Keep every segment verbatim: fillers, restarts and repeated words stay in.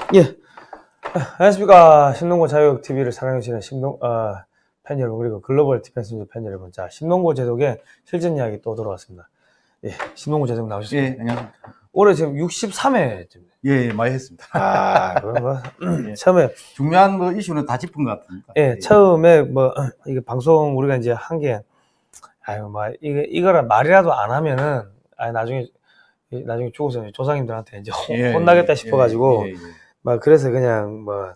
예. 안녕하십니까. 신농고 자유티비를 사랑해주시는 신농, 어, 팬 여러분, 그리고 글로벌 디펜스 뉴스 팬 여러분. 자, 신농고 제독의 실전 이야기 또 돌아왔습니다. 예, 신농고 제독 나오셨습니다. 예, 안녕하십니까. 올해 지금 육십삼 회쯤. 예, 예, 많이 했습니다. 아, 그럼 뭐, 예. 처음에. 중요한 뭐 이슈는 다 짚은 것 같습니다. 예, 예, 처음에 뭐, 이게 방송 우리가 이제 한 게, 아유, 뭐, 이게, 이거라 말이라도 안 하면은, 아 나중에, 나중에 죽어서 조상님들한테 이제 예, 혼나겠다 예, 싶어가지고, 예, 예, 예. 막 그래서 그냥 뭐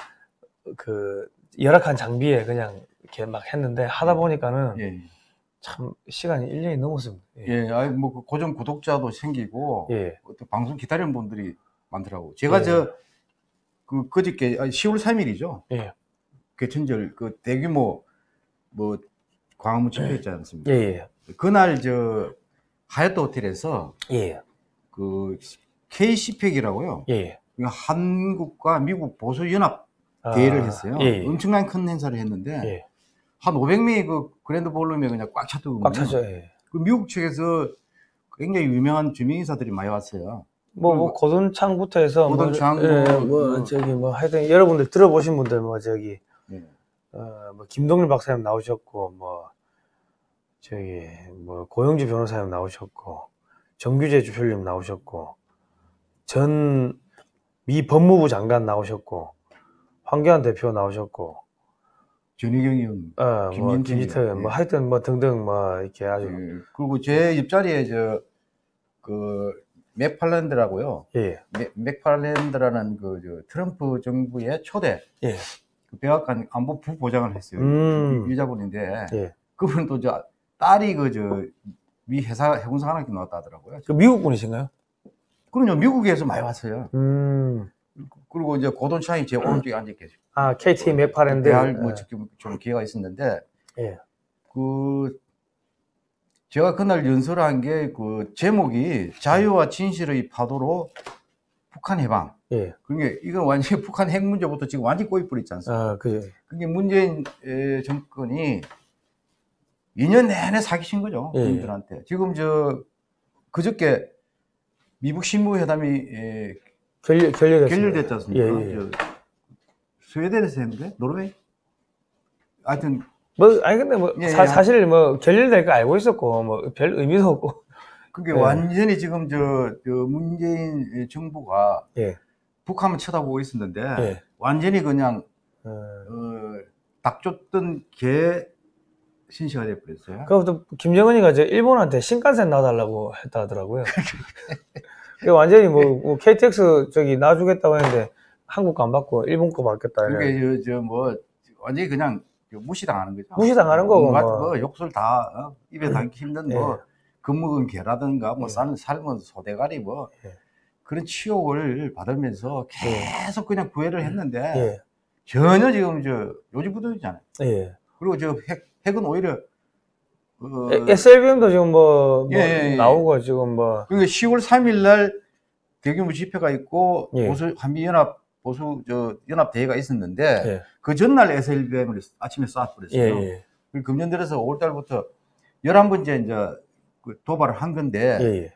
그 열악한 장비에 그냥 이렇게 막 했는데 하다 보니까는 예. 참 시간이 일 년이 넘었습니다. 예, 예, 아니 뭐 고정 구독자도 생기고 예. 또 방송 기다리는 분들이 많더라고. 제가 예. 저 그 그저께 아니, 시월 삼 일이죠. 예. 개천절 그 대규모 뭐 광화문 집회했지 않습니까? 예, 예. 그날 저 하얏트 호텔에서 예. 그 케이씨팩이라고요. 예. 한국과 미국 보수 연합 대회를 했어요. 아, 예, 예. 엄청난 큰 행사를 했는데 예. 한 오백 명이 그 그랜드 볼룸에 그냥 꽉 찼더군요. 꽉 차죠. 예. 그 미국 측에서 굉장히 유명한 주민인사들이 많이 왔어요. 뭐, 뭐 고돈창부터 해서 고돈창, 뭐, 예, 뭐, 뭐 뭐. 저기 뭐 하여튼 여러분들 들어보신 분들 뭐 저기 예. 어, 뭐 김동률 박사님 나오셨고 뭐 저기 뭐 고영주 변호사님 나오셨고 정규재 주필님 나오셨고 전 미 법무부 장관 나오셨고 황교안 대표 나오셨고 전희경 의원, 어, 뭐 김진태 김진태 의원, 뭐 예. 하여튼 뭐 등등 뭐 이렇게 아주 예. 그리고 제 옆자리에 저 그 맥팔랜드라고요. 예. 맥, 맥팔랜드라는 그 저 트럼프 정부의 초대 예. 그 백악관 안보 부보장을 했어요. 음. 여자분인데 예. 그분은 또 저 딸이 그 저 미 회사 해군사관학교 나왔다 하더라고요. 그 미국 분이신가요? 그럼요, 미국에서 많이 왔어요. 음. 그리고 이제 고돈창이 제 오른쪽에 앉아 계시고. 아, 케이티 맥파랜드. 대할 뭐 지금 좀 기회가 있었는데, 예. 그 제가 그날 연설한 게 그 제목이 자유와 진실의 파도로 북한 해방. 예. 그게 이건 완전히 북한 핵 문제부터 지금 완전히 꼬이뿌리지 않습니까? 아, 그죠. 그게 문재인 정권이 이 년 내내 사기친 거죠. 예. 국민들한테. 지금 저 그저께 미국 신무회담이 에, 결렬, 결렬됐습니다. 결렬됐지 않습니까? 예, 예. 저, 스웨덴에서 했는데? 노르웨이? 하여튼. 뭐, 아니, 근데 뭐, 예, 사, 예. 사실 뭐, 결렬될 거 알고 있었고, 뭐, 별 의미도 없고. 그게 예. 완전히 지금 저, 저 문재인 정부가 예. 북한만 쳐다보고 있었는데, 예. 완전히 그냥, 어, 어, 닭 쫓던 개 신시가 돼버렸어요. 그것도 김정은이가 이제 일본한테 신칸센 놔달라고 했다 하더라고요. 그 완전히 뭐, 뭐 케이티엑스 저기 놔주겠다고 했는데 한국 거 안 받고 일본 거 받겠다. 그게 저, 저 뭐, 완전히 그냥 무시당하는 거죠. 무시당하는 거고. 뭐, 뭐. 뭐 욕설 다, 어? 입에 담기 힘든 뭐, 예. 겁먹은 개라든가, 뭐, 예. 삶은, 삶은 소대가리 뭐, 예. 그런 치욕을 받으면서 계속 그냥 구애를 했는데, 예. 전혀 지금 저, 요지부동이잖아요. 예. 그리고 저 핵, 핵은 오히려, 어, 에스엘비엠도 지금 뭐, 뭐 예, 예, 예. 나오고 지금 뭐. 그러니까 시월 삼 일 날 대규모 집회가 있고, 예. 보수, 한미연합, 보수, 저, 연합대회가 있었는데, 예. 그 전날 에스엘비엠을 아침에 쏴버렸어요. 예. 예. 그리고 금년 들어서 오월 달부터 열한 번째 이제 그 도발을 한 건데, 예. 예.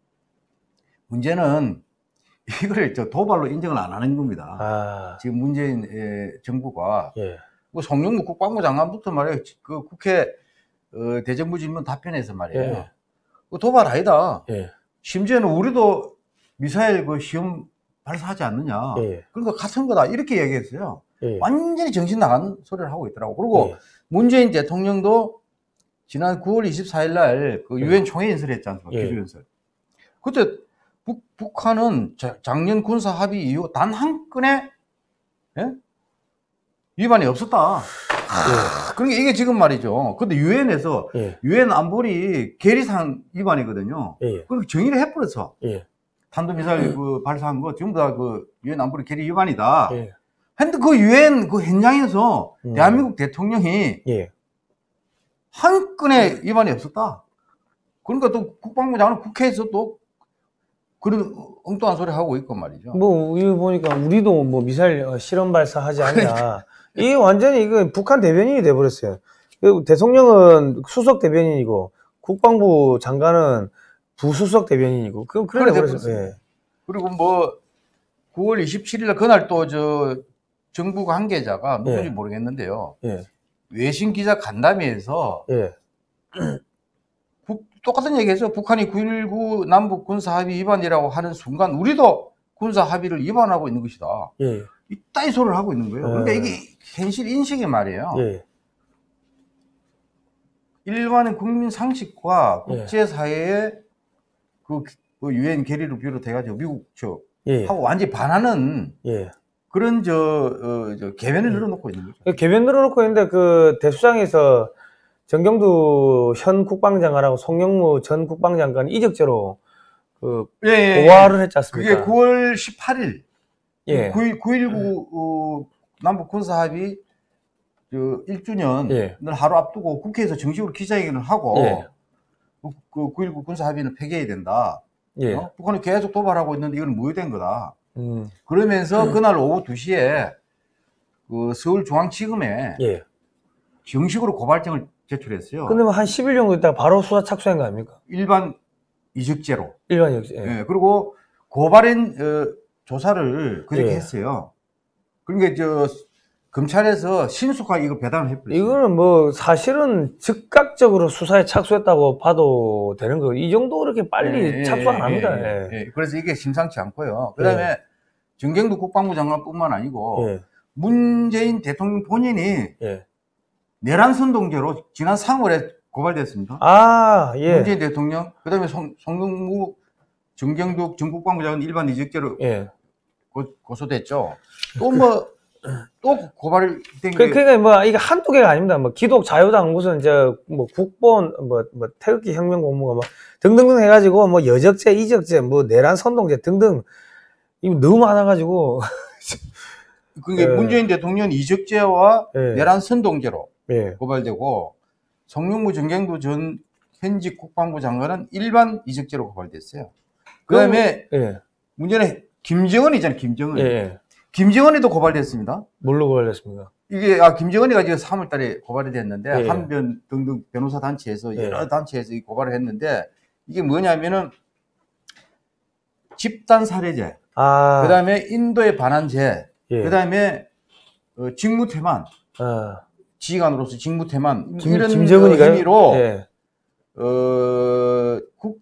문제는 이거를 저 도발로 인정을 안 하는 겁니다. 아. 지금 문재인 정부가, 예. 그 송영무 국방부 장관부터 말이에요. 그 국회 어, 대정부 질문 답변에서 말이에요. 예. 그 도발 아니다. 예. 심지어는 우리도 미사일 그 시험 발사하지 않느냐. 예. 그러니까 같은 거다. 이렇게 얘기했어요. 예. 완전히 정신 나간 소리를 하고 있더라고. 그리고 예. 문재인 대통령도 지난 구월 이십사일 날 그 유엔 총회 연설했지 않습니까? 예. 기조연설. 그때 북, 북한은 자, 작년 군사 합의 이후 단 한 건의 예? 위반이 없었다. 예. 그러니까 이게 지금 말이죠. 근데 유엔에서 예. 유엔 안보리 계리상 위반이거든요. 예. 그렇게 정의를 해버렸어. 예. 탄도미사일 그 발사한 거 전부 다 그 유엔 안보리 계리 위반이다. 예. 근데 그 유엔 그 현장에서 음. 대한민국 대통령이 예. 한 건의 위반이 없었다. 그러니까 또 국방부 장관 국회에서 또 그런 엉뚱한 소리 하고 있고 말이죠. 뭐, 이거 보니까 우리도 뭐 미사일 실험 발사하지 않냐. 이게 완전히 이거 북한 대변인이 돼버렸어요. 대통령은 수석 대변인이고, 국방부 장관은 부수석 대변인이고, 그럼 그래 버렸어요. 예. 그리고 뭐, 구월 이십칠일 날 그날 또 저 정부 관계자가 누군지 예. 모르겠는데요. 예. 외신 기자 간담회에서 예. 북, 똑같은 얘기했어요. 북한이 구일구 남북 군사 합의 위반이라고 하는 순간 우리도 군사 합의를 위반하고 있는 것이다. 예. 이따위 소리를 하고 있는 거예요. 그러니까 예. 이게 현실 인식이 말이에요. 예. 일반의 국민 상식과 예. 국제사회의 그 유엔 결의를 비롯해가지고 미국 저 예. 하고 완전히 반하는 예. 그런 저, 어, 저 개변을 늘어놓고 있는 거죠. 개변 늘어놓고 있는데 그 대수장에서 정경두 현 국방장관하고 송영무 전 국방장관 이적죄로 그 예, 예, 고발을 했지 않습니까? 그게 구월 십팔일 예. 구일구 어, 남북 군사 합의 그 일 주년을 예. 하루 앞두고 국회에서 정식으로 기자회견을 하고 예. 그 구일구 군사 합의는 폐기해야 된다. 예. 어? 북한이 계속 도발하고 있는데 이건 무효된 거다. 음. 그러면서 그날 오후 두 시에 그 서울중앙지검에 예. 정식으로 고발장을 제출했어요. 근데 뭐 한 십 일 정도 있다가 바로 수사 착수한 거 아닙니까? 일반 이적죄로. 일반 역시. 예. 예, 그리고 고발인 어, 조사를 그렇게 예. 했어요. 그러니까 저 검찰에서 신속하게 이거 배당을 해버렸어요. 이거는 뭐 사실은 즉각적으로 수사에 착수했다고 봐도 되는 거. 이 정도 그렇게 빨리 예, 착수 안 예, 합니다. 예, 예. 예. 그래서 이게 심상치 않고요. 그다음에 예. 정경두 국방부 장관뿐만 아니고 예. 문재인 대통령 본인이 예. 내란 선동죄로 지난 삼월에 고발됐습니다. 아, 예. 문재인 대통령, 그다음에 송, 송영무, 정경두 전 국방부 장관 일반 이적죄로 예. 고, 고소됐죠. 또 뭐 또 고발이 된 그, 게 그러니까 뭐 이게 한두 개가 아닙니다. 뭐 기독 자유당 무슨 저 뭐 국본 뭐 뭐 태극기 혁명 공무가 뭐 등등등 해가지고 뭐 여적죄, 이적죄, 뭐 내란 선동죄 등등 이거 너무 많아가지고 그게 예. 문재인 대통령 이적죄와 예. 내란 선동죄로 예. 고발되고 송영무 정경두 전 현직 국방부 장관은 일반 이적죄로 고발됐어요. 그다음에 예. 문제는 김정은 있잖아요. 김정은. 예. 예. 김정은이도 고발됐습니다. 뭘로 고발됐습니까? 이게 아 김정은이가 지금 삼월 달에 고발이 됐는데 예. 한변 등등 변호사 단체에서 예. 여러 단체에서 이 고발을 했는데 이게 뭐냐면은 집단 살해죄, 아. 그다음에 인도에 반환죄, 예. 그다음에 어, 직무태만, 아. 지휘관으로서 직무태만 김, 이런 김정은이가요? 의미로 예. 어,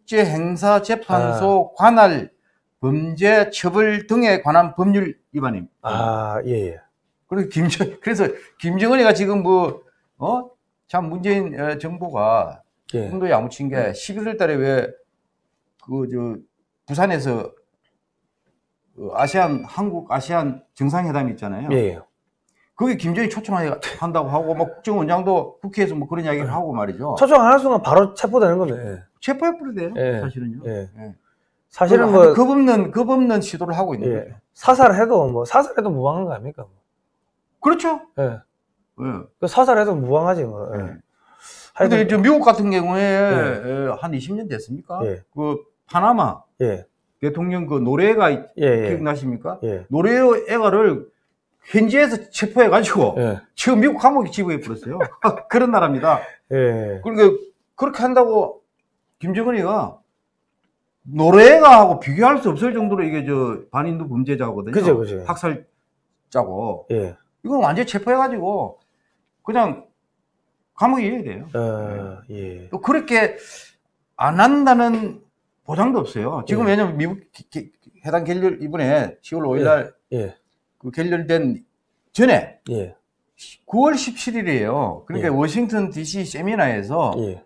국제행사재판소 관할 범죄 처벌 등에 관한 법률 위반입니다. 아, 예, 예. 그리고 김정, 그래서 김정은이가 지금 뭐, 어? 참 문재인 어, 정부가 예. 흥도 야무친 게 십일월 달에 왜, 그, 저, 부산에서 그 아시안, 한국 아시안 정상회담 있잖아요. 예, 예. 거기 김정은이 초청한다고 하고, 뭐 국정원장도 국회에서 뭐 그런 이야기를 하고 말이죠. 초청 안 할 순간 바로 체포되는 겁니다. 체포해버려야 돼요. 예. 사실은요. 예. 예. 사실은 그, 뭐, 겁 없는, 겁 없는 시도를 하고 있는 예. 거죠. 사살해도, 뭐, 사살해도 무방한 거 아닙니까? 그렇죠. 예. 예. 그 사살해도 무방하지, 뭐. 예. 예. 하여튼- 근데 저 미국 같은 경우에 에, 한 이십 년 됐습니까? 예. 그 파나마 예. 대통령 그 노르웨가 예, 예. 기억나십니까? 예. 노르웨가를 현지에서 체포해가지고 예. 지금 미국 감옥에 지부해 버렸어요. 그런 나라입니다. 예. 그러니까 그렇게 한다고 김정은이가 노르웨가하고 비교할 수 없을 정도로 이게 저 반인도 범죄자거든요. 그죠, 그죠. 학살자고. 예. 이건 완전히 체포해가지고 그냥 감옥에 있어야 돼요. 어, 예. 또 그렇게 안 한다는 보장도 없어요. 지금 예. 왜냐면 미국 기- 기- 해당 결렬 이번에 시월 오일 날 예. 그 결렬된 전에 예. 구월 십칠일이에요. 그러니까 예. 워싱턴 디씨 세미나에서 예.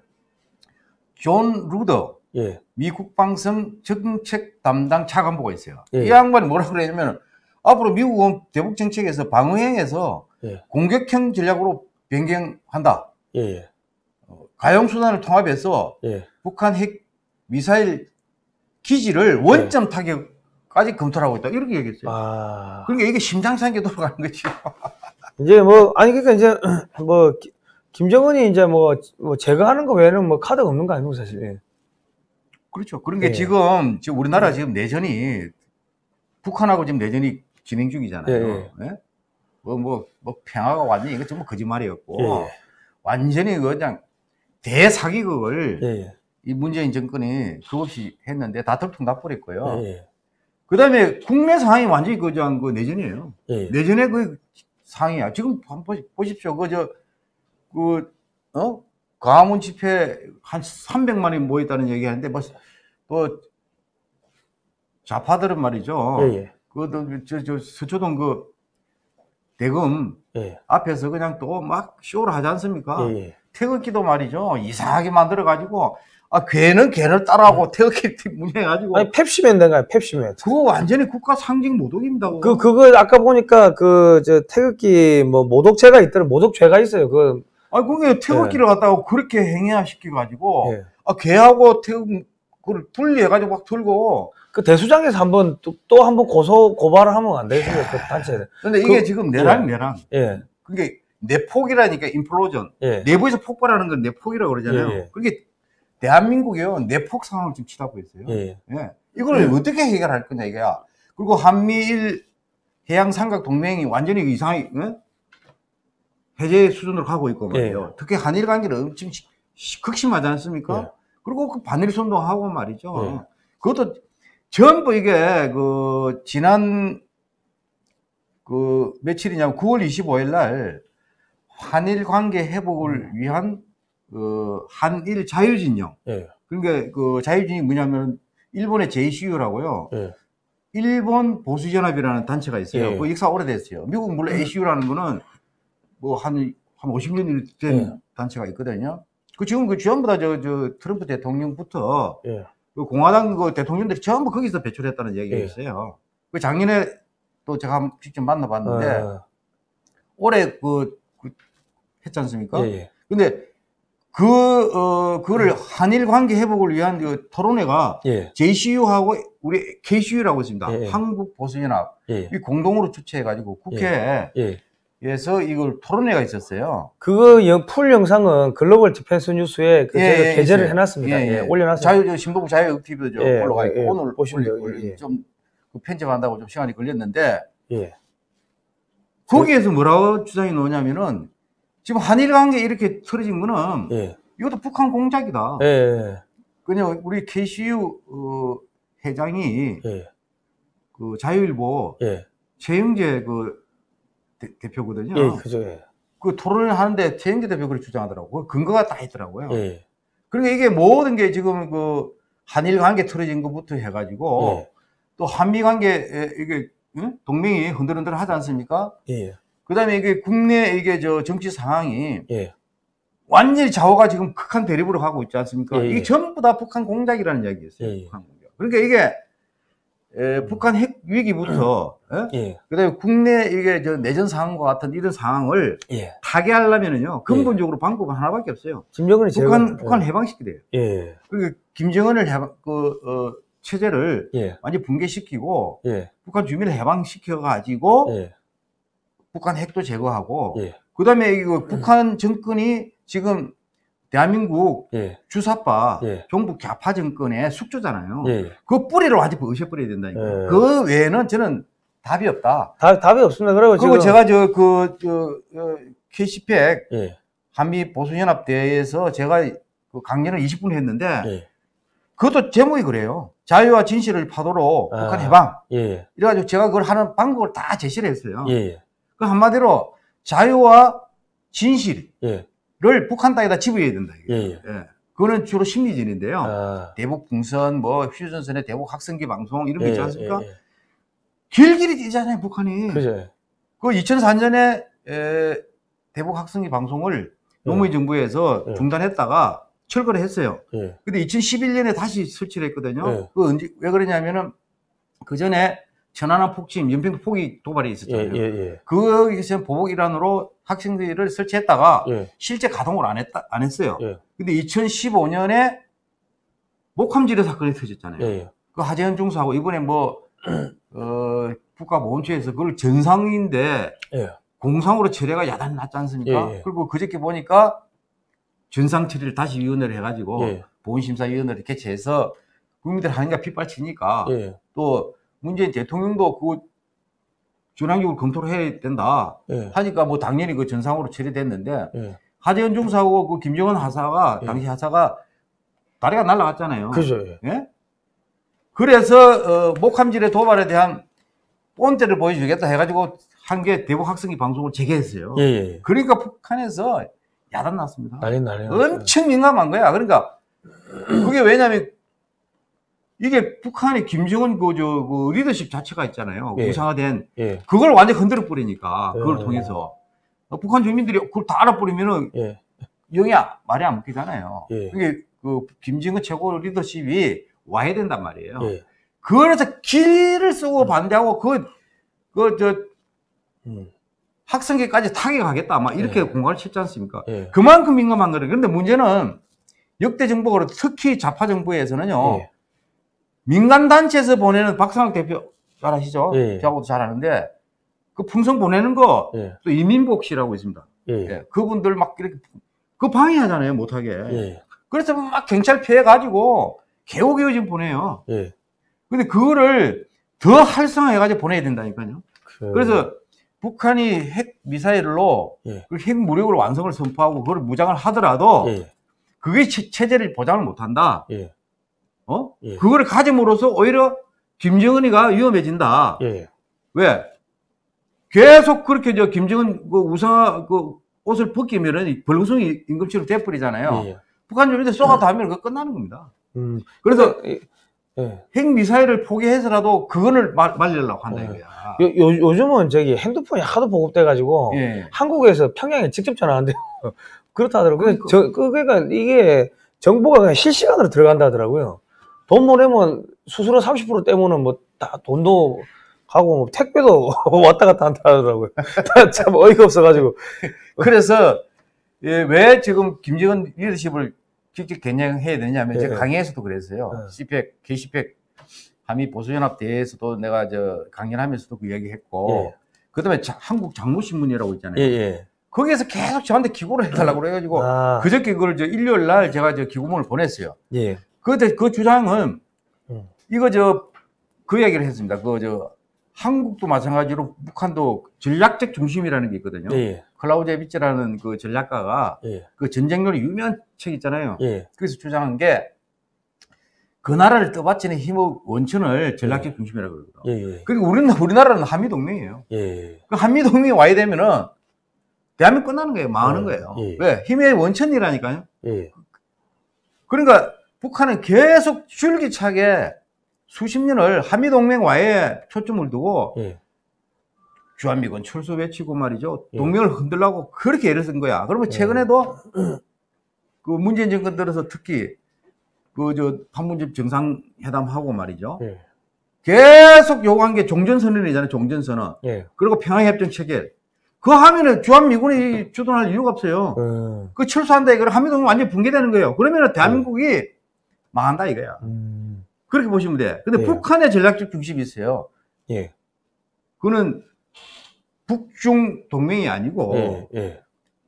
존 루더 예. 미 국방성 정책 담당 차관보가 있어요. 예. 이 양반이 뭐라 그러냐면 앞으로 미국은 대북 정책에서 방어행에서 예. 공격형 전략으로 변경한다. 예. 예. 가용 수단을 통합해서 예. 북한 핵 미사일 기지를 원점 타격까지 검토를 하고 있다. 이렇게 얘기했어요. 아. 그러니까 이게 심장상게 돌아가는 거죠. 이제 뭐, 아니, 그러니까 이제, 뭐, 기- 김정은이 이제 뭐, 뭐, 제거하는 거 외에는 뭐, 카드가 없는 거 아닙니까, 사실. 예. 그렇죠. 그러니까 예. 지금, 지금 우리나라 지금 내전이 북한하고 지금 내전이 진행 중이잖아요. 예, 예? 뭐, 뭐, 뭐, 평화가 왔니? 이거 전부 거짓말이었고, 예. 완전히 그냥 대사기극을 예. 예. 이 문재인 정권이 그없이 했는데 다 들통나버렸고요. 예. 그 다음에 국내 상황이 완전히 그, 저, 그 내전이에요. 예. 내전의 그 상황이야. 지금 한번 보십시오. 그, 저, 그, 어? 광화문 집회 한 삼백만이 모였다는 얘기 하는데, 뭐, 또, 좌파들은 말이죠. 예, 예. 그, 저, 저, 서초동 그, 대금 예. 앞에서 그냥 또 막 쇼를 하지 않습니까? 예, 예. 태극기도 말이죠. 이상하게 만들어가지고, 아, 걔는 걔를 따라하고 태극기 문제해가지고. 아니, 펩시맨인가요? 펩시맨. 그거 완전히 국가 상징 모독입니다. 그거. 그, 그거 아까 보니까 그, 저, 태극기 뭐 모독죄가 있더라. 모독죄가 있어요. 그, 아, 그게 태극기를 갖다가 그렇게 행해시켜가지고, 예. 아, 걔하고 태극, 그걸 분리해가지고 막 들고. 그 대수장에서 한번 또, 또 한번 고소, 고발을 하면 안 되겠어요. 그 단체에. 근데 이게 그- 지금 내랑 예. 내랑. 예. 그게 내폭이라니까, 인플로전. 예. 내부에서 폭발하는 건 내폭이라고 그러잖아요. 예, 예. 그게 대한민국이요. 내폭 상황을 지금 치닫고 있어요. 예. 예. 이걸 어떻게 해결할 거냐, 이거야. 그리고 한미일 해양 삼각 동맹이 완전히 이상하게, 예? 해제 수준으로 가고 있고 말이에요. 예. 특히 한일 관계를 엄청 시- 시- 극심하지 않습니까? 예. 그리고 그 반일 선동하고 말이죠. 예. 그것도 전부 이게 그 지난 그 며칠이냐면 구월 이십오일 날 한일 관계 회복을 위한 그 한일 자유진영. 예. 그러니까 그 자유진이 뭐냐면 일본의 제이씨유라고요. 예. 일본 보수연합이라는 단체가 있어요. 예. 그 역사 오래됐어요. 미국 물론 에이씨유라는 거는 뭐 한 한 오십 년이 된 예. 단체가 있거든요. 그 지금 그 전부 다 저 저 트럼프 대통령부터 예. 그 공화당 그 대통령들이 전부 거기서 배출했다는 얘기가 예. 있어요. 그 작년에 또 제가 한번 직접 만나봤는데 아, 올해 그, 그 했지 않습니까? 예. 예. 근데 그, 어, 그거를 한일 관계 회복을 위한 그 토론회가 예. 제이씨유하고 우리 케이씨유라고 있습니다. 예, 예. 한국보수연합. 예. 이 공동으로 주최해가지고 국회에서 예. 이걸 토론회가 있었어요. 그거 영- 풀 영상은 글로벌 디펜스 뉴스에 그 예, 저희가 예, 게재를 있어요. 해놨습니다. 예, 예, 예. 올려놨어요. 자유, 저 신보부 자유TV도 저 예, 올라가 있고 예, 예. 오늘 보시면 돼요. 올리- 예, 예. 좀 편집한다고 좀 시간이 걸렸는데 예. 거기에서 뭐라고 주장이 나오냐면은 지금 한일 관계 이렇게 틀어진 거는 예. 이것도 북한 공작이다. 예. 예. 그냥 우리 케이씨유 어, 회장이 예. 그 자유일보 예. 최영재 그 대, 표거든요 예. 그죠. 예. 그 토론을 하는데 최영재 대표가 그렇게 주장하더라고요. 그 근거가 다 있더라고요. 예. 그러니까 이게 모든 게 지금 그 한일 관계 틀어진 것부터 해가지고 예. 또 한미 관계 이게 응? 동맹이 흔들흔들 하지 않습니까? 예. 그 다음에 이게 국내 이게 저 정치 상황이 예. 완전히 좌우가 지금 극한 대립으로 가고 있지 않습니까? 예, 예. 이게 전부 다 북한 공작이라는 이야기였어요. 예, 예. 북한 공작. 그러니까 이게 에, 북한 핵 위기부터 에? 예. 그다음에 국내 이게 저 내전 상황과 같은 이런 상황을 예. 타개하려면은요 근본적으로 방법은 하나밖에 없어요. 김정은이 북한 제일- 북한 해방시키야 돼요. 예. 그러니까 김정은을 해방 그 어, 체제를 예. 완전 히 붕괴시키고 예. 북한 주민을 해방시켜 가지고 예. 북한 핵도 제거하고 예. 그다음에 이거 북한 정권이 지금 대한민국 예. 주사파 예. 종북 좌파 정권의 숙주잖아요. 예. 그 뿌리를 완전히 부셔버려야 된다니까. 예. 그 외에는 저는 답이 없다. 답, 답이 없습니다. 그리고 그리고 지금. 제가 저 그 저 케이씨팩 예. 한미 보수연합 대회에서 제가 그 강연을 이십 분 했는데 예. 그것도 제목이 그래요. 자유와 진실을 파도로 아. 북한 해방. 예. 이래가지고 제가 그걸 하는 방법을 다 제시를 했어요. 예. 그 한마디로 자유와 진실을 예. 북한 땅에다 집어야 된다. 이게. 예. 예. 예. 그거는 주로 심리전인데요. 아. 대북 풍선, 뭐 휴전선의 대북 학생기 방송 이런 거 예. 있지 않습니까? 예. 예. 길길이 뛰잖아요, 북한이. 그죠. 그 이천사 년에 에, 대북 학생기 방송을 노무현 정부에서 예. 중단했다가 철거를 했어요. 예. 근데 이천십일 년에 다시 설치를 했거든요. 예. 그 언제 왜 그러냐면은 그 전에 천안함 폭침, 연평도 포기 도발이 예. 있었잖아요. 예. 예. 거기서 보복 일환으로 학생들을 설치했다가 예. 실제 가동을 안 했다 안 했어요. 예. 근데 이천십오 년에 목함지뢰 사건이 터졌잖아요. 예. 그 하재현 중수하고 이번에 뭐 어, 국가보훈처에서 그걸 전상인데 예. 공상으로 처리가 야단 났지 않습니까? 예, 예. 그리고 그저께 보니까 전상 처리를 다시 위원회를 해가지고 예. 보훈심사위원회를 개최해서 국민들 하는가 빗발치니까 예. 또 문재인 대통령도 그 전향적으로 검토를 해야 된다 예. 하니까 뭐 당연히 그 전상으로 처리됐는데 예. 하재현 중사하고 그 김정은 하사가 예. 당시 하사가 다리가 날아갔잖아요. 그죠. 예. 예? 그래서 어, 목함질의 도발에 대한 본때를 보여주겠다 해가지고 한 게 대북 학생기 방송을 재개했어요. 예, 예. 그러니까 북한에서 야단 났습니다. 난리 난리 엄청 민감한 거야. 그러니까 그게 왜냐면 이게 북한의 김정은 그, 저, 그 리더십 자체가 있잖아요. 예. 우상화된. 예. 그걸 완전 흔들어 버리니까 그걸 예. 통해서 북한 주민들이 그걸 다 알아버리면은 예. 영이 말이 안 먹히잖아요. 예. 그게 그 김정은 최고 리더십이 와야 된단 말이에요. 예. 그래서 길을 쓰고 반대하고 그, 그, 저, 음. 학생계까지 타격하겠다. 막 이렇게 예. 공갈을 쳤지 않습니까? 예. 그만큼 민감한 거예요. 그런데 문제는 역대 정부가 특히 좌파 정부에서는요, 예. 민간단체에서 보내는 박상학 대표 잘 아시죠? 예. 저하고도 잘 아는데, 그 풍선 보내는 거, 예. 또 이민복 씨라고 있습니다. 예. 예. 그분들 막 이렇게, 그 방해하잖아요, 못하게. 예. 그래서 막 경찰 피해가지고, 개고개고 지금 보내요. 예. 근데 그거를 더 활성화해가지고 보내야 된다니까요. 그... 그래서 북한이 핵 미사일로 예. 그 핵 무력을 완성을 선포하고 그걸 무장을 하더라도, 예. 그게 체, 체제를 보장을 못한다. 예. 어? 예. 그거를 가짐으로써 오히려 김정은이가 위험해진다. 예. 왜? 계속 그렇게 저 김정은 그 우상 그 옷을 벗기면은 벌거숭이 임금처럼 돼버리잖아요. 예. 북한 주민들 쏘가 닿으면 그거 끝나는 겁니다. 음. 그래서 예. 예. 핵 미사일을 포기해서라도 그거를 말, 말리려고 한다 예. 이거야. 요, 요, 요즘은 저기 핸드폰이 하도 보급돼가지고 예. 한국에서 평양에 직접 전화한대요. 그렇다 하더라고요. 그러니까. 저, 그, 그러니까 이게 정보가 그냥 실시간으로 들어간다 하더라고요. 돈 보내면 수수료 삼십 퍼센트 떼면은 뭐 다 돈도 가고 뭐 택배도 왔다 갔다 한다 하더라고요. 참 어이가 없어가지고. 그래서 예, 왜 지금 김정은 리더십을 직접 겨냥해야 되냐면 예. 제가 강의에서도 그랬어요. 예. 씨팩, 게시팩 한미 보수연합 대회에서도 내가 저 강연하면서도 그 얘기했고, 예. 그다음에 자, 한국 장로신문이라고 있잖아요. 예, 예. 거기에서 계속 저한테 기고를 해달라고 그래가지고 아. 그저께 그걸 저 일요일 날 제가 저 기고문을 보냈어요. 예. 그때 그 주장은 음. 이거 저 그 얘기를 했습니다. 그 저 한국도 마찬가지로 북한도 전략적 중심이라는 게 있거든요. 예. 클라우제비츠라는 그 전략가가 예. 그 전쟁론의 유명한 책 있잖아요. 예. 그래서 주장한 게 그 나라를 떠받치는 힘의 원천을 전략적 중심이라고 그러거든요. 예. 예. 그러니까 우리는 우리나라는 한미 동맹이에요. 예. 그 한미 동맹이 와야 되면은 대한민국 끝나는 거예요. 망하는 예. 거예요. 예. 왜? 힘의 원천이라니까요. 예. 그러니까 북한은 계속 줄기차게 수십 년을 한미 동맹 와에 초점을 두고 예. 주한미군 철수 외치고 말이죠. 예. 동맹을 흔들라고 그렇게 애를 쓴 거야. 그러면 최근에도 그 문재인 정권 들어서 특히 그 저 판문점 정상회담하고 말이죠. 예. 계속 요구한 게 종전선언이잖아요. 종전선언. 예. 그리고 평화협정 체결. 그거 하면은 주한미군이 주둔할 이유가 없어요. 음. 그 철수한다 이거를 한미동맹 완전히 붕괴되는 거예요. 그러면은 대한민국이 망한다 이거야. 음. 그렇게 보시면 돼. 근데 예. 북한의 전략적 중심이 있어요. 예. 그거는 북중 동맹이 아니고 예. 예.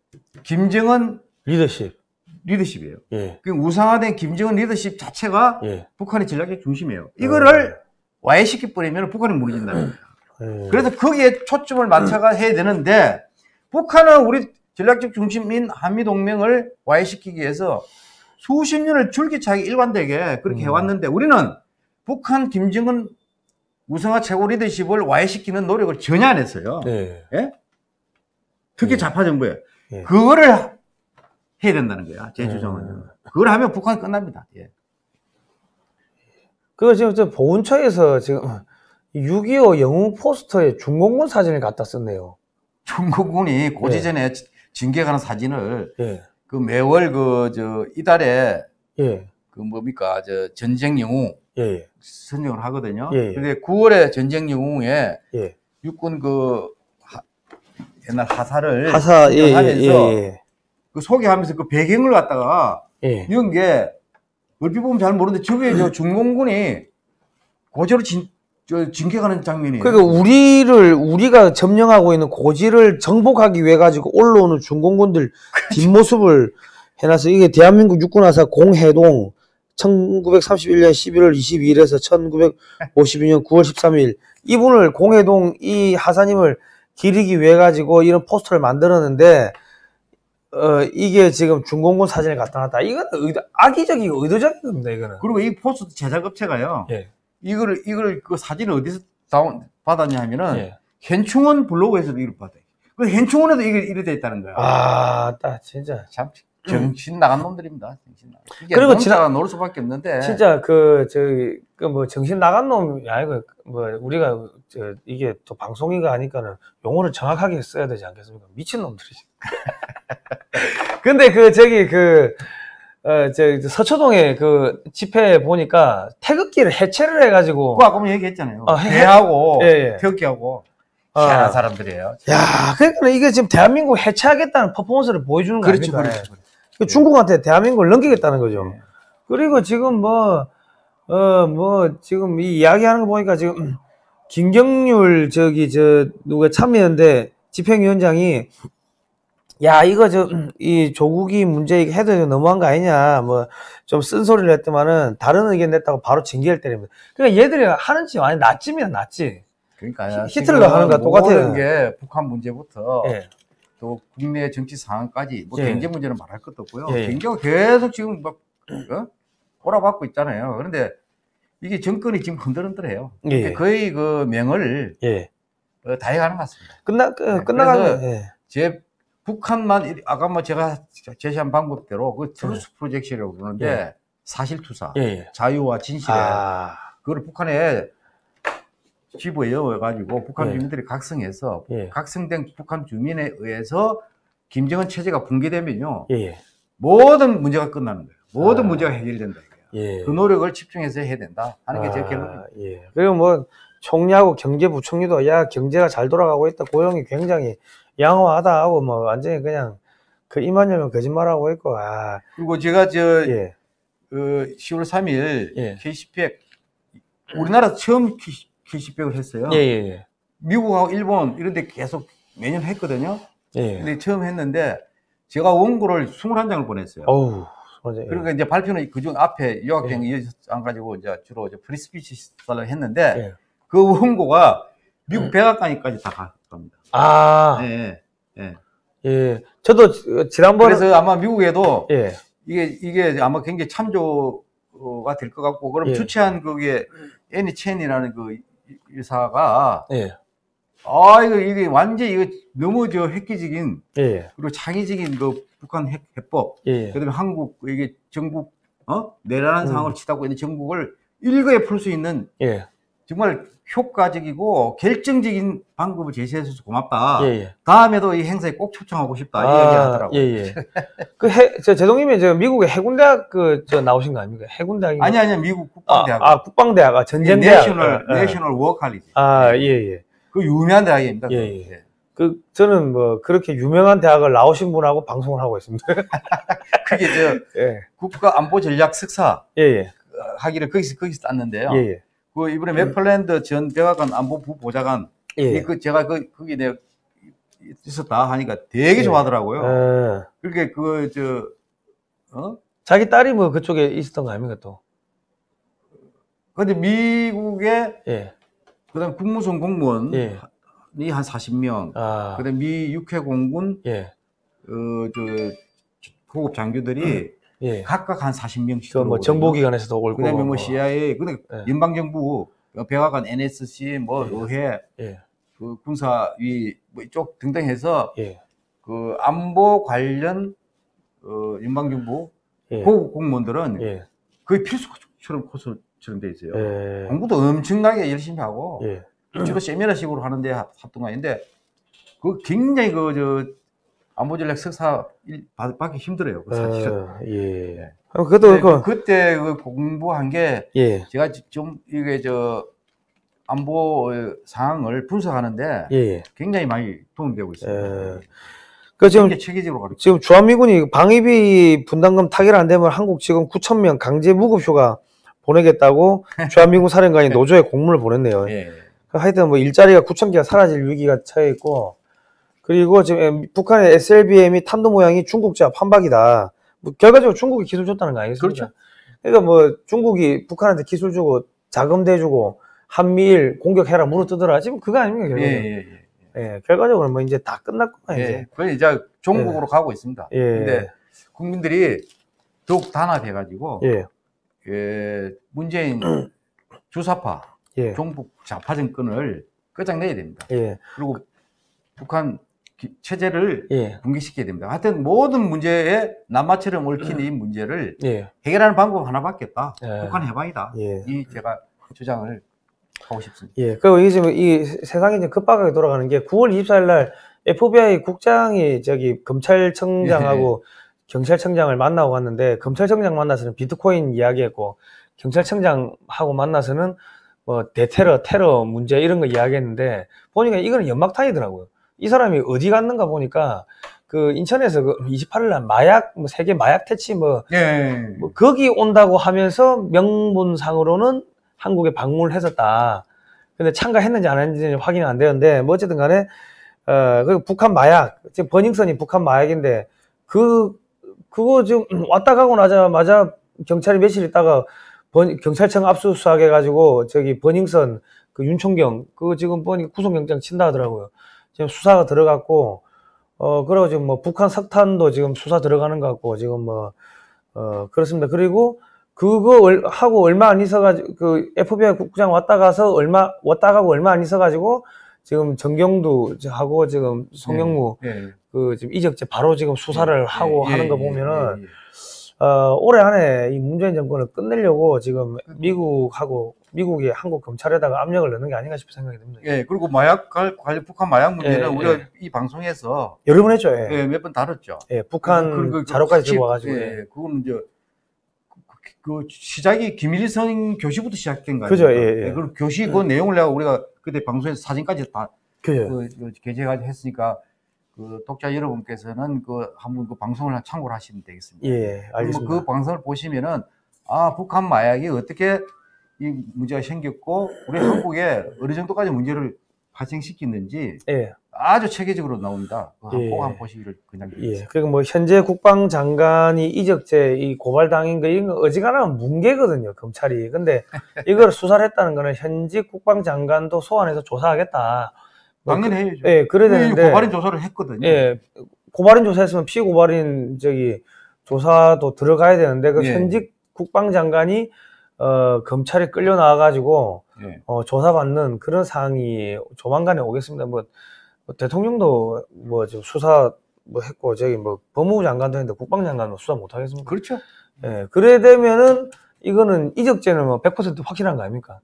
김정은 리더십. 리더십이에요. 예. 그 우상화된 김정은 리더십 자체가 예. 북한의 전략적 중심이에요. 이거를 와해시켜버리면 북한이 무너진다는 거예요. 예. 그래서 거기에 초점을 맞춰가 해야 되는데 북한은 우리 전략적 중심인 한미동맹을 와해시키기 위해서 수십 년을 줄기차게 일관되게 그렇게 음. 해왔는데 우리는 북한 김정은 우상화 최고 리더십을 와해시키는 노력을 전혀 안 했어요. 예. 예? 특히 예. 좌파 정부에. 예. 그거를 해야 된다는 거야. 제 예. 주장은. 그걸 하면 북한이 끝납니다. 예. 그거 지금 저 보훈처에서 지금 육이오 영웅 포스터에 중공군 사진을 갖다 썼네요. 중국군이 고지전에 징계 가는 사진을 예. 그 매월 그 저 이달에 예. 그 뭡니까 저 전쟁 영웅 예. 선정을 하거든요. 예. 근데 구월에 전쟁 영웅에 예. 육군 그 하, 옛날 하사를 하사, 예, 예, 하면서 예, 그 소개하면서 그 배경을 갖다가 예. 이런 게 얼핏 보면 잘 모르는데 저게 저 중공군이 고저로 진, 저 징계가는 장면이에요. 그러니까 우리를 우리가 점령하고 있는 고지를 정복하기 위해 가지고 올라오는 중공군들 뒷모습을 해놔서 이게 대한민국 육군하사 공해동 천구백삼십일 년 십일월 이십이일에서 천구백오십이 년 구월 십삼일 이분을 공해동 이 하사님을 기리기 위해 가지고 이런 포스터를 만들었는데 어 이게 지금 중공군 사진을 갖다 놨다. 이건 의도, 악의적이고 의도적인 겁니다. 이거는. 그리고 이 포스터 제작업체가요. 예. 이거를 이걸 그 사진을 어디서 다운 받았냐 하면은 예. 현충원 블로그에서도 이걸 받아요. 그 현충원에도 이게 이래 돼 있다는 거야. 아, 딱 진짜. 참 정신 나간 놈들입니다. 정신 나간. 이게 그리고 농사가 지나- 놀 수밖에 없는데. 진짜 그 저기 그 뭐 정신 나간 놈이 아니고 뭐 우리가 저 이게 또 방송이가 하니까는 용어를 정확하게 써야 되지 않겠습니까? 미친 놈들이지. 근데 그 저기 그 어 저 서초동에 그 집회 보니까 태극기를 해체를 해가지고 그거 아까 얘기했잖아요. 어, 해- 배하고 예, 예. 태극기하고 어. 희한한 사람들이에요. 야, 그러니까 이게 지금 대한민국 해체하겠다는 퍼포먼스를 보여주는 거 그렇죠, 아닙니까? 그렇죠. 그렇죠. 그 중국한테 대한민국을 넘기겠다는 거죠. 예. 그리고 지금 뭐, 어, 뭐, 지금 이 이야기하는 거 보니까 지금, 김경률, 저기, 저, 누가 참여연대 집행위원장이, 야, 이거 저, 이 조국이 문제 해도 너무한 거 아니냐, 뭐, 좀 쓴소리를 했더만은, 다른 의견 냈다고 바로 징계를 때립니다. 그러니까 얘들이 하는 짓 완전 나찜이야, 나찜. 그러니까 히- 히틀러 하는 거랑 똑같아요. 모든 게 북한 문제부터 예. 또 국내 정치 상황까지 뭐 예. 경제 문제는 말할 것도 없고요. 예, 예. 경제가 계속 지금 막 어? 꼬라박고 있잖아요. 그런데 이게 정권이 지금 흔들흔들해요. 예. 그러니까 거의 그 명을 예. 어, 다 해가는 것 같습니다. 끝나, 그, 네, 끝나가는, 그래서 예. 제 북한만 이- 아까 뭐 제가 제시한 방법대로 그 트루스 프로젝션이라고 그러는데 예. 사실투사, 예, 예. 자유와 진실에 아, 그걸 북한에 집어여가지고 북한 예. 주민들이 각성해서 예. 각성된 북한 주민에 의해서 김정은 체제가 붕괴되면요 예, 예. 모든 문제가 끝나는 거예요. 모든 아. 문제가 해결이 된다 이거야. 예. 그 노력을 집중해서 해야 된다 하는 게 제 아, 결론입니다. 예. 그리고 뭐 총리하고 경제부총리도 야 경제가 잘 돌아가고 있다, 고용이 굉장히 양호하다 하고 뭐 완전히 그냥 그 이만 열면 거짓말하고 있고 아, 그리고 제가 저 예, 그 시월 삼일 예. 케이씨백 우리나라 처음 케이씨백을 했어요. 예, 예, 예. 미국하고 일본 이런 데 계속 매년 했거든요. 예. 근데 처음 했는데 제가 원고를 이십일 장을 보냈어요. 어우, 맞아. 예. 그러니까 이제 발표는 그중 앞에 유학생 예. 이어서 안 가지고 이제 주로 이제 프리스피치를 했는데 예. 그 원고가 미국 백악관까지 다 갑니다. 아, 예, 예. 예. 저도 지난번에 그래서 아마 미국에도 예, 이게 이게 아마 굉장히 참조가 될 것 같고 그럼 예. 주최한 그게 애니 첸이라는 그 의사가 예, 아 이거 이게 완전 이거 너무 저 획기적인 예, 그리고 창의적인 그 북한 핵, 해법 예, 그다음에 한국 이게 전국 어 내란한 음. 상황을 치닫고 있는 전국을 일거에 풀 수 있는 예, 정말 효과적이고 결정적인 방법을 제시해줘서 고맙다. 예, 예. 다음에도 이 행사에 꼭 초청하고 싶다. 이 얘기 하더라고요. 예, 예. 그 해, 저, 제동님이 저 미국의 해군대학 그, 저 나오신 거 아닙니까? 해군대학이. 아니, 아니, 미국 아, 국방대학. 아, 국방대학, 아, 전쟁대학. 내셔널, 아, 아. 내셔널 워 칼리지. 아, 예, 예. 그 유명한 대학입니다. 예, 예. 그, 저는 뭐, 그렇게 유명한 대학을 나오신 분하고 방송을 하고 있습니다. 그게 저, 예, 국가안보전략 석사 예, 예. 하기를 거기서, 거기서 땄는데요. 예, 예. 그 이번에 맥플랜드 전 백악관 안보부 보좌관, 예. 그 제가 그, 거기 내가 있었다 하니까 되게 예. 좋아하더라고요. 어, 그렇게 그, 저, 어? 자기 딸이 뭐 그쪽에 있었던 거 아닙니까, 또? 근데 미국의 예, 그다음 국무성 공무원이 예. 한 사십 명, 아, 그다음 미 육해 공군 예, 어, 저 고급 장교들이 예. 각각 한 사십 명씩 그 뭐 정보기관에서도 올 거고. 그다음에 뭐 뭐. 씨아이에이 근데 예. 연방정부 백악관 엔에스씨 뭐 예. 의회 예, 그 군사위 뭐 이쪽 등등 해서 예, 그 안보 관련 어, 연방정부 예. 고급 공무원들은 예, 거의 필수처럼 코스처럼 돼 있어요. 예. 공부도 엄청나게 열심히 하고 예. 주로 세미나식으로 하는데 합동관인데 그 굉장히 그 저 안보전략 석사 일 받- 받기 힘들어요. 그 사실은. 어, 예. 네. 아, 그래도 근데 그, 그때 그 공부한 게 예, 제가 좀 이게 저 안보 상황을 분석하는데 예, 예. 굉장히 많이 도움되고 있습니다. 예. 그 지금 굉장히 체계적으로 가르쳐. 지금 주한미군이 방위비 분담금 타결 안 되면 한국 지금 구천 명 강제 무급 휴가 보내겠다고 주한미군 사령관이 노조에 공문을 보냈네요. 예. 하여튼 뭐 일자리가 구천 개가 사라질 위기가 처해 있고, 그리고 지금 북한의 에스엘비엠이 탄도 모양이 중국제와 판박이다. 뭐 결과적으로 중국이 기술 줬다는 거 아니겠습니까? 그렇죠. 그러니까 뭐 중국이 북한한테 기술 주고 자금 대주고 한미일 공격해라 물어뜯어라, 지금 그거 아닙니까? 예, 결과적으로. 예, 예. 예, 결과적으로 뭐 이제 다 끝났구나 예. 이제. 그래 이제 종국으로 가고 있습니다. 예. 근데 국민들이 더욱 단합해가지고 예, 예, 문재인 주사파, 예. 종북 좌파 정권을 끝장내야 됩니다. 예. 그리고 북한 기- 체제를 예. 붕괴시켜야 됩니다. 하여튼 모든 문제에 남마처럼 얽힌 이 문제를 예. 해결하는 방법 하나밖에 없다. 예. 북한 해방이다. 예. 이 제가 주장을 하고 싶습니다. 예. 그리고 이게 지금 이 세상이 이제 급박하게 돌아가는 게 구월 이십사일 날 에프비아이 국장이 저기 검찰청장하고 경찰청장을 만나고 갔는데, 검찰청장 만나서는 비트코인 이야기했고, 경찰청장하고 만나서는 뭐 대테러, 테러 문제 이런 거 이야기했는데, 보니까 이거는 연막탄이더라고요. 이 사람이 어디 갔는가 보니까 그 인천에서 그 이십팔일 날 마약, 뭐 세계 마약 퇴치 뭐, 예. 뭐 거기 온다고 하면서 명분상으로는 한국에 방문을 했었다. 근데 참가했는지 안 했는지 확인이 안 되는데, 뭐 어쨌든 간에 어, 그 북한 마약, 지금 버닝썬이 북한 마약인데, 그, 그거 지금 왔다 가고 나자마자 경찰이 며칠 있다가 번, 경찰청 압수수색 해가지고, 저기 버닝썬, 그 윤총경, 그거 지금 보니까 구속영장 친다 하더라고요. 지금 수사가 들어갔고, 어, 그리고 지금 뭐 북한 석탄도 지금 수사 들어가는 것 같고, 지금 뭐, 어, 그렇습니다. 그리고 그거 얼- 하고 얼마 안 있어가지고, 그 에프비아이 국장 왔다 가서 얼마, 왔다 가고 얼마 안 있어가지고, 지금 정경두 하고 지금 송영무 예. 예. 그 지금 이적죄 바로 지금 수사를 예. 하고 예. 하는 거 예. 보면은 예. 예. 어, 올해 안에 이 문재인 정권을 끝내려고 지금 미국하고 미국이 한국 검찰에다가 압력을 넣는 게 아닌가 싶은 생각이 듭니다. 예. 그리고 마약 관- 관련 북한 마약 문제는 예, 우리가 예. 이 방송에서 여러 번 했죠. 예. 예, 몇 번 다뤘죠. 예, 북한 그- 그- 그- 자료까지 시- 들고 와가지고. 예, 예. 그거는 이제 그, 그 시작이 김일성 교시부터 시작된 거예요. 그죠, 예, 예. 그리고 교시 그 내용을 내가 우리가 그때 방송에서 사진까지 다 그죠. 그, 그 게재까지 했으니까 그 독자 여러분께서는 그 한번 그 방송을 참고를 하시면 되겠습니다. 예, 그리고 알겠습니다. 그 방송을 보시면은 아 북한 마약이 어떻게 이 문제가 생겼고 우리 한국에 어느 정도까지 문제를 발생시키는지 예. 아주 체계적으로 나옵니다. 그거 예. 꼭 한번 보시기를 그냥 예. 그리고 뭐 현재 국방장관이 이적죄 이 고발당인 거 이런 거 어지간하면 뭉개거든요, 검찰이. 근데 이걸 수사를 했다는 거는 현직 국방장관도 소환해서 조사하겠다. 뭐 당연히 해야죠. 그, 예, 그래야 되는데. 고발인 조사를 했거든요. 예. 고발인 조사했으면 피고발인 저기 조사도 들어가야 되는데 그 예. 현직 국방장관이 어 검찰에 끌려 나와 가지고 예. 어 조사받는 그런 사항이 조만간에 오겠습니다. 뭐, 뭐 대통령도 뭐 지금 수사 뭐 했고 저기 뭐 법무부 장관도 했는데 국방장관은 수사 못 하겠습니까? 그렇죠. 예. 그래 되면은 이거는 이적죄는 뭐 백 퍼센트 확실한 거 아닙니까?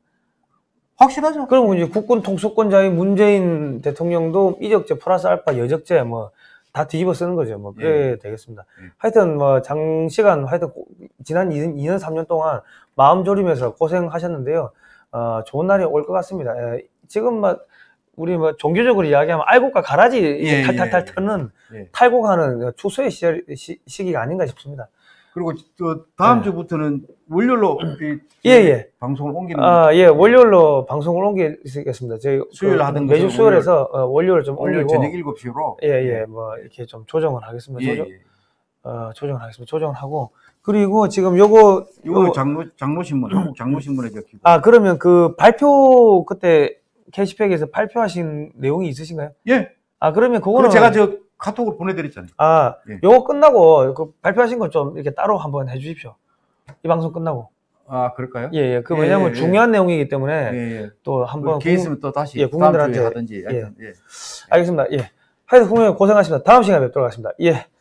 확실하죠. 그럼 이제 국군 통수권자인 문재인 대통령도 이적죄 플러스 알파 여적죄 뭐 다 뒤집어 쓰는 거죠. 뭐 그래 예. 되겠습니다. 예. 하여튼 뭐 장시간 하여튼 고- 지난 이 년 삼 년 동안 마음 졸이면서 고생하셨는데요. 어, 좋은 날이 올 것 같습니다. 예, 지금 뭐 우리 뭐 종교적으로 이야기하면 알곡과 가라지 예, 탈탈탈 예, 예. 터는 예. 탈곡하는 추수의 시절, 시, 시기가 아닌가 싶습니다. 그리고 저 다음 예. 주부터는 월요일로 이 예, 예. 방송을 옮기는 아, 예, 월요일로 방송을 옮기겠습니다. 저희 수요일 그 하던 매주 것을 수요일에서 어, 월요일 좀 월요일 옮기고 저녁 일곱 시로 예, 예, 뭐 이렇게 좀 조정을 하겠습니다. 예, 조정, 예. 어, 조정을 하겠습니다. 조정을 하고 그리고 지금 요거 이거 요- 장로 장로신문 한국 장로신문에 적히고 아 그러면 그 발표 그때 게시팩에서 발표하신 내용이 있으신가요? 예. 아 그러면 그거 그거는 제가 저 카톡으로 보내드렸잖아요. 아 예. 요거 끝나고 그 발표하신 거 좀 이렇게 따로 한번 해주십시오. 이 방송 끝나고 아 그럴까요? 예, 예. 그 예, 왜냐면 예, 예. 중요한 내용이기 때문에 예, 예. 또 한번 기회 있으면 또 다시 예, 국민들한테- 다음 주에 하든지. 하여튼, 예. 알겠습니다. 예. 하여튼 국민 고생하셨습니다. 다음 시간에 뵙도록 하겠습니다. 예.